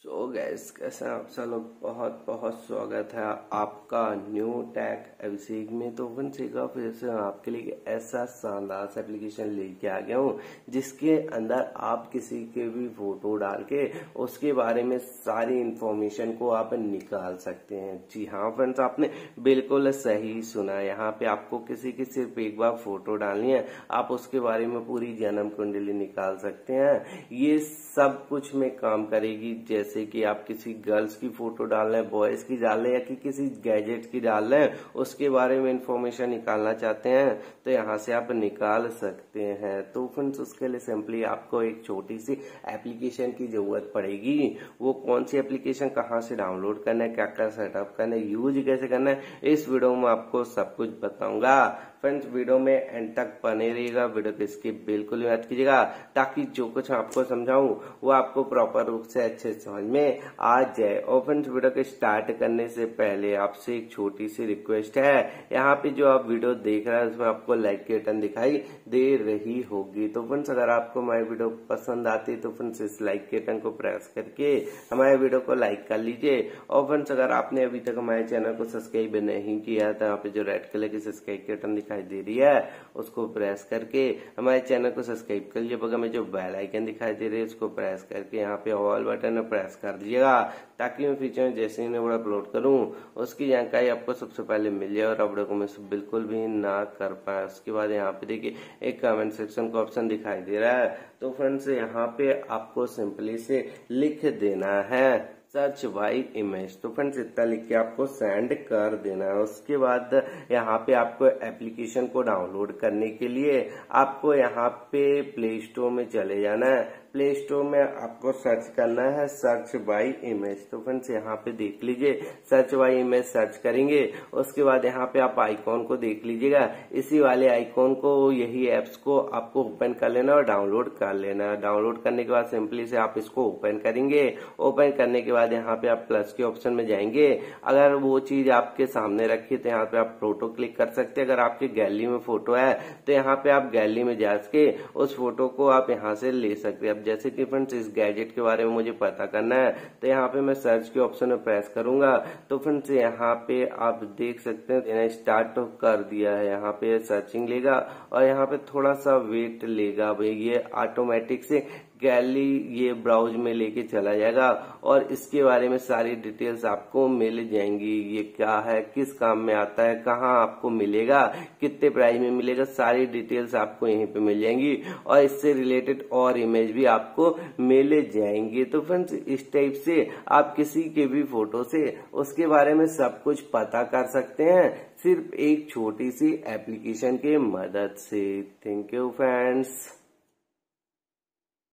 सो gas कैसे हैं आप सब लोग। बहुत बहुत स्वागत है आपका न्यू टैक अभिषेक में। तो वन से फिर से आपके लिए ऐसा शानदार सा एप्लीकेशन लेके आ गया हूँ जिसके अंदर आप किसी के भी फोटो डाल के उसके बारे में सारी इंफॉर्मेशन को आप निकाल सकते हैं। जी हाँ फ्रेंड्स, आपने बिल्कुल सही सुना। यहाँ पे आपको किसी की सिर्फ एक बार फोटो डालनी है, आप उसके बारे में पूरी जन्म कुंडली निकाल सकते हैं। ये सब कुछ में काम करेगी। जैसे कि आप किसी गर्ल्स की फोटो डाल रहे हैं, बॉयज की डाल रहे हैं, या कि किसी गैजेट की डाल रहे हैं, उसके बारे में इंफॉर्मेशन निकालना चाहते हैं तो यहाँ से आप निकाल सकते हैं। तो फ्रेंड्स, उसके लिए सिंपली आपको एक छोटी सी एप्लीकेशन की जरूरत पड़ेगी। वो कौन सी एप्लीकेशन, कहाँ से डाउनलोड करना है, क्या क्या सेटअप करना है, यूज कैसे करना है, इस वीडियो में आपको सब कुछ बताऊंगा। फ्रेंड्स, वीडियो में एंड तक बने रहिएगा, वीडियो को स्किप बिल्कुल भी मत कीजिएगा, ताकि जो कुछ आपको समझाऊं वो आपको प्रॉपर रूप से अच्छे समझ में आ जाए। और फ्रेंड्स, वीडियो को स्टार्ट करने से पहले आपसे एक छोटी सी रिक्वेस्ट है। यहाँ पे जो आप वीडियो देख रहे हैं उसमें आपको लाइक के बटन दिखाई दे रही होगी। तो फ्रेंड्स, अगर आपको हमारी वीडियो पसंद आती है तो फ्रेंड्स इस लाइक के बटन को प्रेस करके हमारे वीडियो को लाइक कर लीजिए। और फ्रेंड्स, अगर आपने अभी तक हमारे चैनल को सब्सक्राइब नहीं किया तो यहाँ पे जो रेड कलर की सब्सक्राइब के बटन दिखाई दे रही है उसको प्रेस करके हमारे चैनल को सब्सक्राइब कर लीजिए। बगल में जो बेल आइकन दिखाई दे रही है उसको प्रेस करके यहाँ पे ऑल बटन प्रेस कर दीजिएगा, ताकि मैं फ्यूचर में जैसे ही मैं वीडियो अपलोड करूँ उसकी जानकारी आपको सबसे पहले मिल जाए और वीडियो को मिस बिल्कुल भी ना कर पाए। उसके बाद यहाँ पे देखिए एक कमेंट सेक्शन का ऑप्शन दिखाई दे रहा है। तो फ्रेंड्स, यहाँ पे आपको सिंपली से लिख देना है सर्च बाई इमेज। तो फ्रेंड्स, इतना लिख के आपको सेंड कर देना है। उसके बाद यहाँ पे आपको एप्लीकेशन को डाउनलोड करने के लिए आपको यहाँ पे प्ले स्टोर में चले जाना है। प्ले स्टोर में आपको सर्च करना है सर्च बाई इमेज। तो फ्रेंड्स, यहाँ पे देख लीजिए सर्च बाई इमेज सर्च करेंगे। उसके बाद यहाँ पे आप आइकॉन को देख लीजिएगा। इसी वाले आइकॉन को, यही एप्स को आपको ओपन कर लेना और डाउनलोड कर लेना। डाउनलोड करने के बाद सिंपली से आप इसको ओपन करेंगे। ओपन करने के बाद यहाँ पे आप प्लस के ऑप्शन में जाएंगे। अगर वो चीज आपके सामने रखी तो यहाँ पे आप फोटो क्लिक कर सकते हैं। अगर आपकी गैलरी में फोटो है तो यहाँ पे आप गैलरी में जा के उस फोटो को आप यहाँ से ले सकते हैं। जैसे कि फ्रेंड्स, इस गैजेट के बारे में मुझे पता करना है तो यहाँ पे मैं सर्च के ऑप्शन में प्रेस करूंगा। तो फ्रेंड्स, यहाँ पे आप देख सकते हैं स्टार्ट कर दिया है। यहाँ पे सर्चिंग लेगा और यहाँ पे थोड़ा सा वेट लेगा। भाई ये ऑटोमेटिक से गैलरी ये ब्राउज में लेके चला जाएगा और इसके बारे में सारी डिटेल्स आपको मिल जाएंगी। ये क्या है, किस काम में आता है, कहाँ आपको मिलेगा, कितने प्राइस में मिलेगा, सारी डिटेल्स आपको यहीं पे मिल जाएंगी और इससे रिलेटेड और इमेज भी आपको मिल जाएंगी। तो फ्रेंड्स, इस टाइप से आप किसी के भी फोटो से उसके बारे में सब कुछ पता कर सकते हैं, सिर्फ एक छोटी सी एप्लीकेशन के मदद से। Thank you friends.